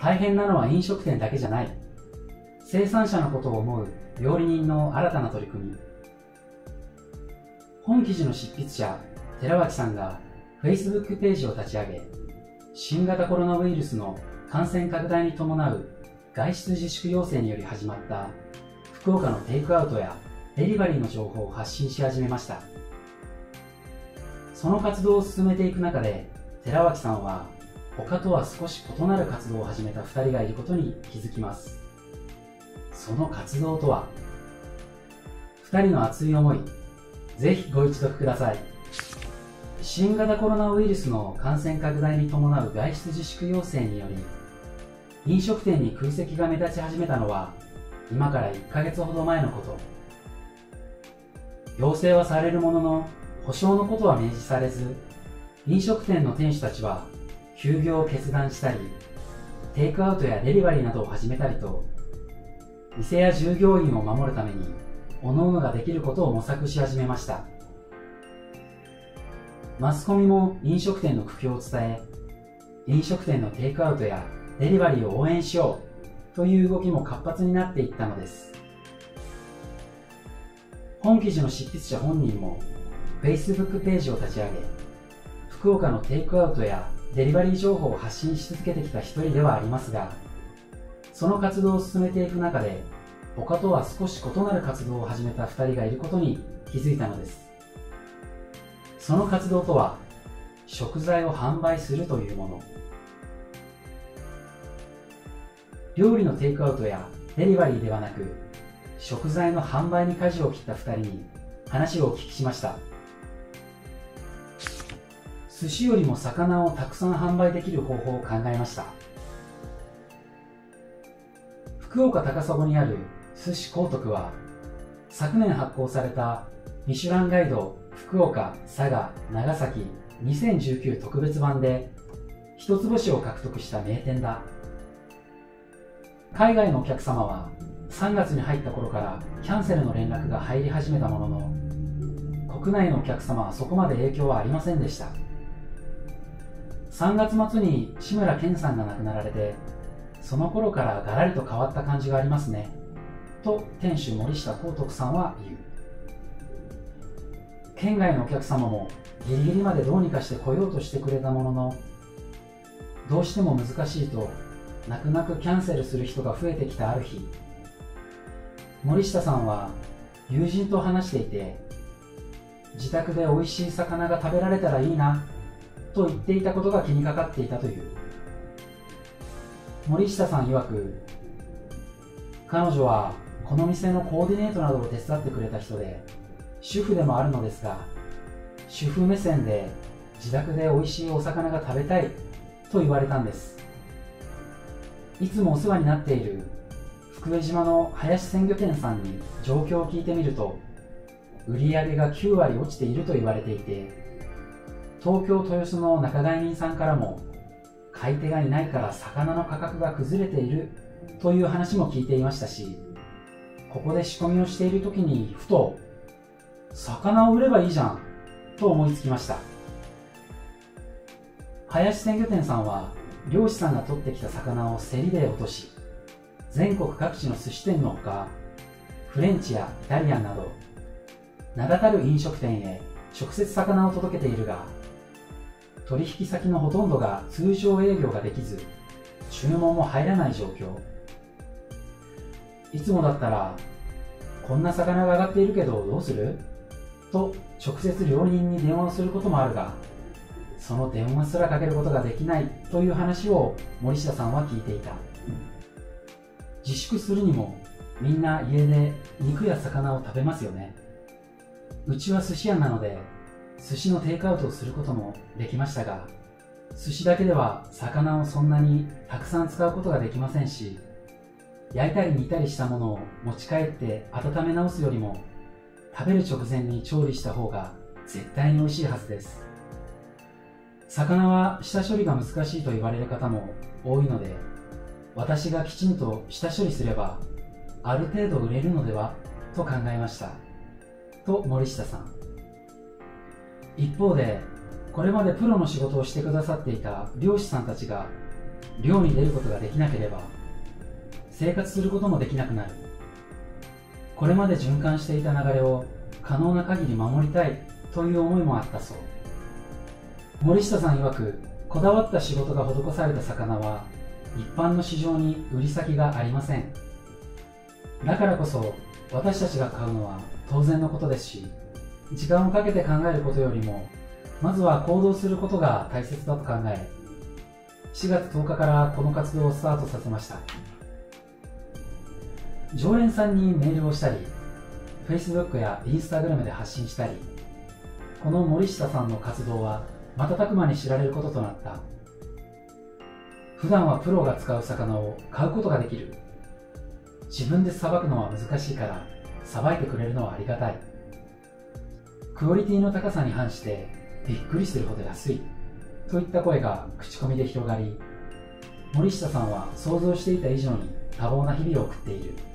大変なのは飲食店だけじゃない。生産者のことを思う料理人の新たな取り組み。本記事の執筆者、寺脇さんが Facebook ページを立ち上げ、新型コロナウイルスの感染拡大に伴う外出自粛要請により始まった福岡のテイクアウトやデリバリーの情報を発信し始めました。その活動を進めていく中で、寺脇さんは他とは少し異なる活動を始めた2人がいることに気づきます。その活動とは、2人の熱い思い、ぜひご一読ください。新型コロナウイルスの感染拡大に伴う外出自粛要請により、飲食店に空席が目立ち始めたのは、今から1ヶ月ほど前のこと。要請はされるものの、補償のことは明示されず、飲食店の店主たちは休業を決断したり、テイクアウトやデリバリーなどを始めたりと、店や従業員を守るために、各々ができることを模索し始めました。マスコミも飲食店の苦境を伝え、飲食店のテイクアウトやデリバリーを応援しようという動きも活発になっていったのです。本記事の執筆者本人も Facebook ページを立ち上げ、福岡のテイクアウトやデリバリー情報を発信し続けてきた一人ではありますが、その活動を進めていく中で、他とは少し異なる活動を始めた2人がいることに気づいたのです。その活動とは、食材を販売するというもの。料理のテイクアウトやデリバリーではなく、食材の販売に舵を切った2人に話をお聞きしました。寿司よりも魚をたくさん販売できる方法を考えました。福岡高砂にある寿司幸徳は、昨年発行されたミシュランガイド福岡、佐賀、長崎2019特別版で一つ星を獲得した名店だ。海外のお客様は3月に入った頃からキャンセルの連絡が入り始めたものの、国内のお客様はそこまで影響はありませんでした。3月末に志村けんさんが亡くなられて、その頃からガラリと変わった感じがありますね、と店主森下幸徳さんは言う。県外のお客様もギリギリまでどうにかして来ようとしてくれたものの、どうしても難しいと泣く泣くキャンセルする人が増えてきたある日、森下さんは友人と話していて、自宅で美味しい魚が食べられたらいいなと言っていたことが気にかかっていたという。森下さん曰く、彼女はこの店のコーディネートなどを手伝ってくれた人で、主婦でもあるのですが、主婦目線で自宅で美味しいお魚が食べたいと言われたんです。いつもお世話になっている福江島の林鮮魚店さんに状況を聞いてみると、売り上げが9割落ちていると言われていて、東京豊洲の仲買人さんからも、買い手がいないから魚の価格が崩れているという話も聞いていましたし、ここで仕込みをしている時にふと、魚を売ればいいじゃんと思いつきました。林鮮魚店さんは漁師さんが取ってきた魚を競りで落とし、全国各地の寿司店のほか、フレンチやイタリアンなど名だたる飲食店へ直接魚を届けているが、取引先のほとんどが通常営業ができず、注文も入らない状況。いつもだったら、こんな魚が上がっているけどどうすると直接料理人に電話をすることもあるが、その電話すらかけることができないという話を森下さんは聞いていた。自粛するにもみんな家で肉や魚を食べますよね。うちは寿司屋なので寿司のテイクアウトをすることもできましたが、寿司だけでは魚をそんなにたくさん使うことができませんし、焼いたり煮たりしたものを持ち帰って温め直すよりも、食べる直前に調理した方が絶対に美味しいはずです。魚は下処理が難しいと言われる方も多いので、私がきちんと下処理すればある程度売れるのではと考えました、と森下さん。一方で、これまでプロの仕事をしてくださっていた漁師さんたちが漁に出ることができなければ生活することもできなくなる。これまで循環していた流れを可能な限り守りたいという思いもあったそう。森下さん曰く、こだわった仕事が施された魚は一般の市場に売り先がありません。だからこそ私たちが買うのは当然のことですし、時間をかけて考えることよりもまずは行動することが大切だと考え、4月10日からこの活動をスタートさせました。常連さんにメールをしたり、Facebook や Instagram で発信したり、この森下さんの活動は瞬く間に知られることとなった。普段はプロが使う魚を買うことができる。自分でさばくのは難しいからさばいてくれるのはありがたい。クオリティの高さに反してびっくりするほど安いといった声が口コミで広がり、森下さんは想像していた以上に多忙な日々を送っている。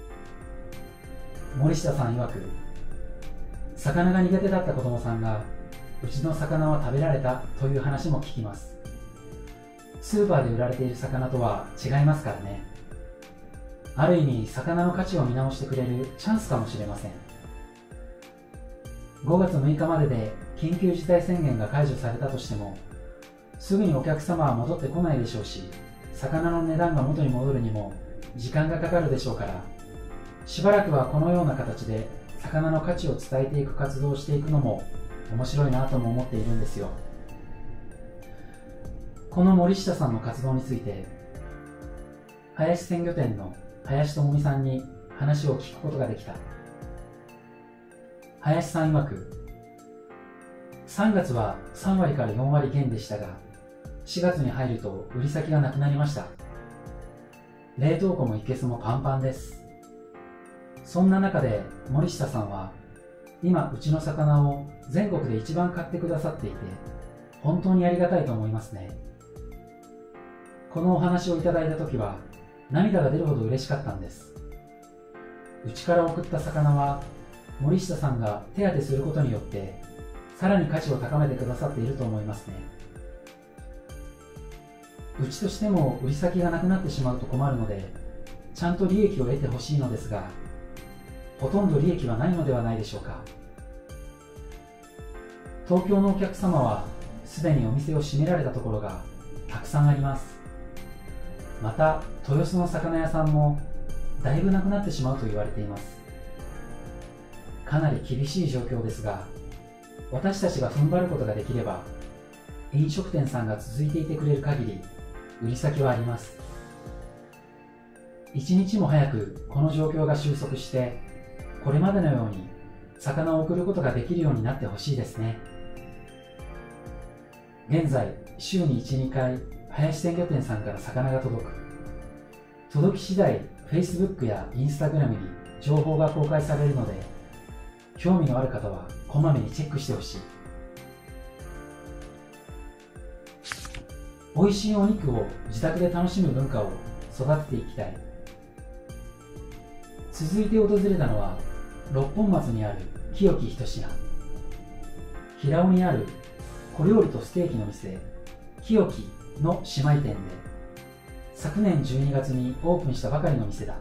森下さん曰く、魚が苦手だった子供さんがうちの魚は食べられたという話も聞きます。スーパーで売られている魚とは違いますからね。ある意味魚の価値を見直してくれるチャンスかもしれません。5月6日までで緊急事態宣言が解除されたとしても、すぐにお客様は戻ってこないでしょうし、魚の値段が元に戻るにも時間がかかるでしょうから、しばらくはこのような形で魚の価値を伝えていく活動をしていくのも面白いなとも思っているんですよ。この森下さんの活動について、林鮮魚店の林智美さんに話を聞くことができた。林さん曰く、3月は3割から4割減でしたが、4月に入ると売り先がなくなりました。冷凍庫も生けすもパンパンです。そんな中で森下さんは、今うちの魚を全国で一番買ってくださっていて、本当にありがたいと思いますね。このお話をいただいたときは涙が出るほど嬉しかったんです。うちから送った魚は森下さんが手当てすることによってさらに価値を高めてくださっていると思いますね。うちとしても売り先がなくなってしまうと困るので、ちゃんと利益を得てほしいのですが、ほとんど利益はないのではないでしょうか。東京のお客様はすでにお店を閉められたところがたくさんあります。また豊洲の魚屋さんもだいぶなくなってしまうと言われています。かなり厳しい状況ですが、私たちが踏ん張ることができれば、飲食店さんが続いていてくれる限り売り先はあります。一日も早くこの状況が収束して、これまでのように魚を送ることができるようになってほしいですね。現在週に 1,2 回林鮮魚店さんから魚が届く。届き次第 Facebook や Instagram に情報が公開されるので、興味のある方はこまめにチェックしてほしい。美味しいお肉を自宅で楽しむ文化を育てていきたい。続いて訪れたのは六本松にある清き一品。平尾にある小料理とステーキの店清きの姉妹店で、昨年12月にオープンしたばかりの店だ。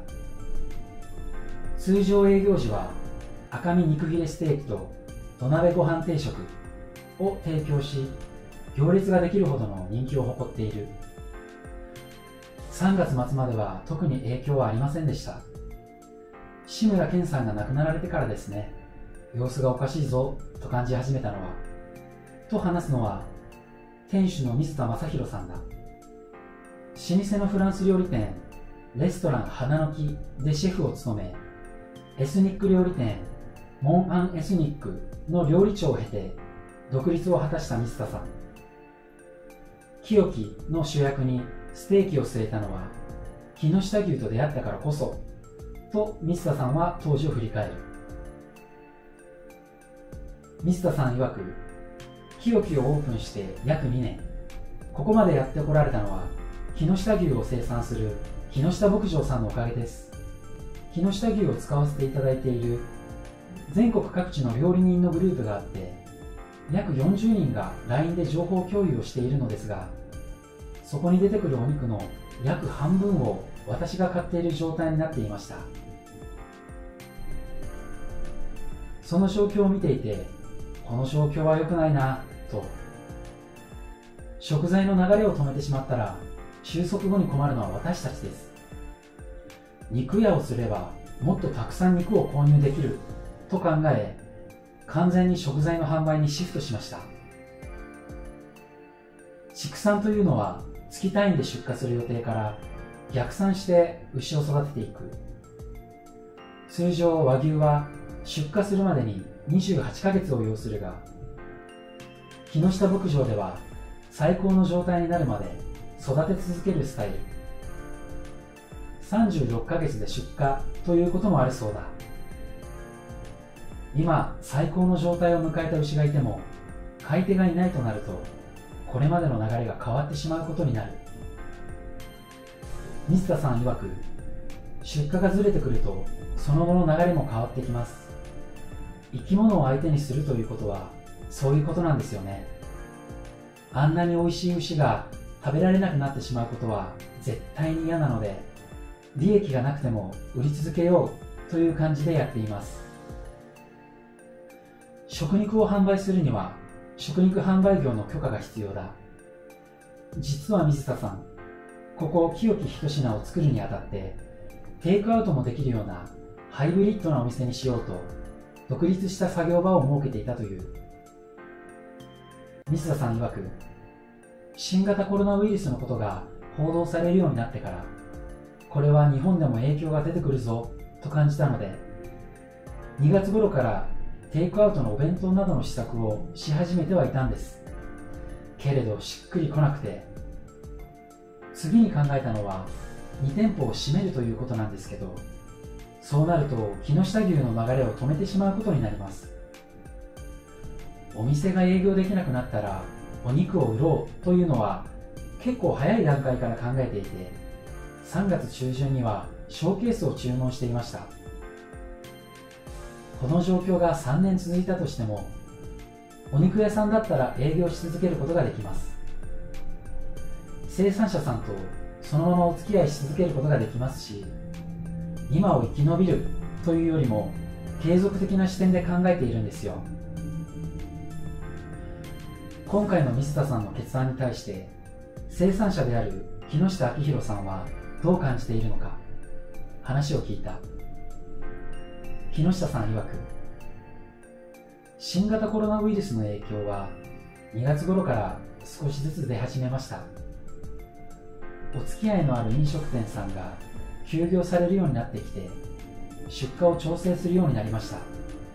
通常営業時は赤身肉フィレステーキと土鍋ご飯定食を提供し、行列ができるほどの人気を誇っている。3月末までは特に影響はありませんでした。志村けんさんが亡くなられてからですね。様子がおかしいぞと感じ始めたのは、と話すのは店主の水田正宏さんだ。老舗のフランス料理店レストラン花の木でシェフを務め、エスニック料理店モン・アン・エスニックの料理長を経て独立を果たした水田さん。清きの主役にステーキを据えたのは木下牛と出会ったからこそと水田さんは当時を振り返る。水田さん曰く、清きをオープンして約2年、ここまでやってこられたのは木下牛を生産する木下牧場さんのおかげです。木下牛を使わせていただいている全国各地の料理人のグループがあって、約40人が LINE で情報共有をしているのですが、 そこに出てくるお肉の約半分を私が買っている状態になっていました。その状況を見ていて、この状況は良くないなと。食材の流れを止めてしまったら収束後に困るのは私たちです。肉屋をすればもっとたくさん肉を購入できると考え、完全に食材の販売にシフトしました。畜産というのは月単位で出荷する予定から逆算して牛を育てていく。通常和牛は出荷するまでに28ヶ月を要するが、木下牧場では最高の状態になるまで育て続けるスタイル。36ヶ月で出荷ということもあるそうだ。今最高の状態を迎えた牛がいても買い手がいないとなると、これまでの流れが変わってしまうことになる。水田さん曰く、出荷がずれてくるとその後の流れも変わってきます。生き物を相手にするということはそういうことなんですよね。あんなに美味しい牛が食べられなくなってしまうことは絶対に嫌なので、利益がなくても売り続けようという感じでやっています。食肉を販売するには食肉販売業の許可が必要だ。実は水田さん、ここ清き一品を作るにあたってテイクアウトもできるようなハイブリッドなお店にしようと独立した作業場を設けていたという。水田さん曰く、新型コロナウイルスのことが報道されるようになってから、これは日本でも影響が出てくるぞと感じたので、2月頃からテイクアウトのお弁当などの試作をし始めてはいたんです。けれどしっくりこなくて、次に考えたのは2店舗を閉めるということなんですけど、そうなると木下牛の流れを止めてしまうことになります。お店が営業できなくなったらお肉を売ろうというのは結構早い段階から考えていて、3月中旬にはショーケースを注文していました。この状況が3年続いたとしても、お肉屋さんだったら営業し続けることができます。生産者さんとそのままお付き合いし続けることができますし、今を生き延びるというよりも継続的な視点で考えているんですよ。今回の水田さんの決断に対して生産者である木下明宏さんはどう感じているのか話を聞いた。木下さん曰く、新型コロナウイルスの影響は2月頃から少しずつ出始めました。お付き合いのある飲食店さんが休業されるようになってきて、出荷を調整するようになりました。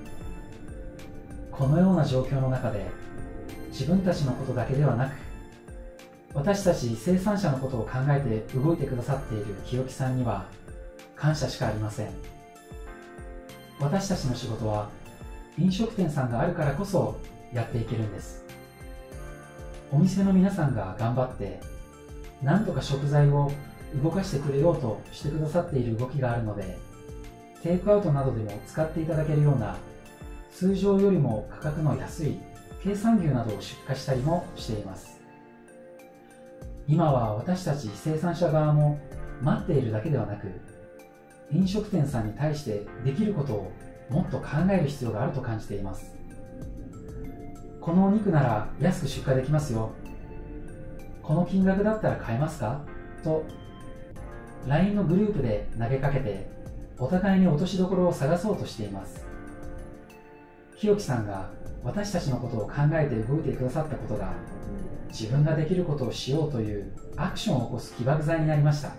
このような状況の中で自分たちのことだけではなく、私たち生産者のことを考えて動いてくださっている清木さんには感謝しかありません。私たちの仕事は飲食店さんがあるからこそやっていけるんです。お店の皆さんが頑張って何とか食材を動かしてくれようとしてくださっている動きがあるので、テイクアウトなどでも使っていただけるような通常よりも価格の安い経産牛などを出荷したりもしています。今は私たち生産者側も待っているだけではなく、飲食店さんに対してできることをもっと考える必要があると感じています。このお肉なら安く出荷できますよ。この金額だったら買えますかと LINE のグループで投げかけて、お互いに落としどころを探そうとしています。清木さんが私たちのことを考えて動いてくださったことが、自分ができることをしようというアクションを起こす起爆剤になりました。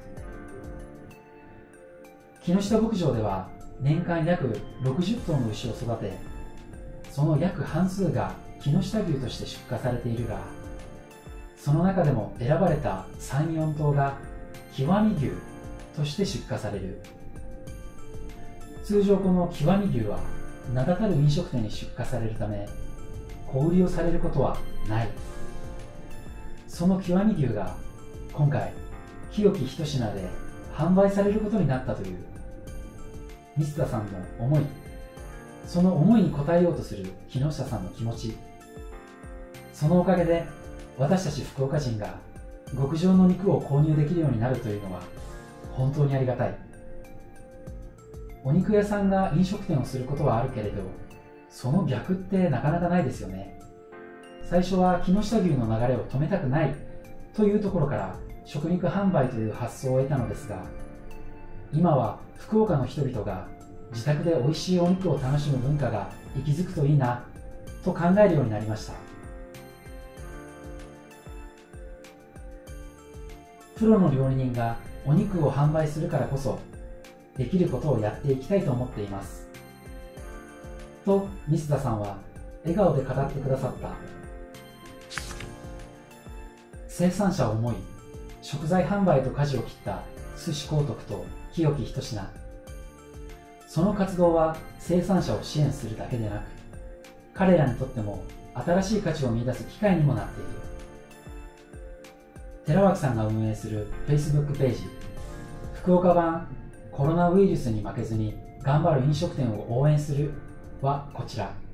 木下牧場では年間約60頭の牛を育て、その約半数が木下牛として出荷されているが、その中でも選ばれた3、4頭が極み牛として出荷される。通常この極み牛は名だたる飲食店に出荷されるため、小売りをされることはない。その極み牛が今回清き一品で販売されることになったという水田さんの思い、その思いに応えようとする木下さんの気持ち、そのおかげで私たち福岡人が極上の肉を購入できるようになるというのは本当にありがたい。お肉屋さんが飲食店をすることはあるけれど、その逆ってなかなかないですよね。最初は木下牛の流れを止めたくないというところから食肉販売という発想を得たのですが、今は福岡の人々が自宅で美味しいお肉を楽しむ文化が息づくといいなと考えるようになりました。プロの料理人がお肉を販売するからこそできることをやっていきたいと思っています。と西田さんは笑顔で語ってくださった。生産者を思い、食材販売と舵を切った寿司幸徳と清木一品。その活動は生産者を支援するだけでなく、彼らにとっても新しい価値を見出す機会にもなっている。寺脇さんが運営する Facebook ページ、福岡版コロナウイルスに負けずに頑張る飲食店を応援するはこちら。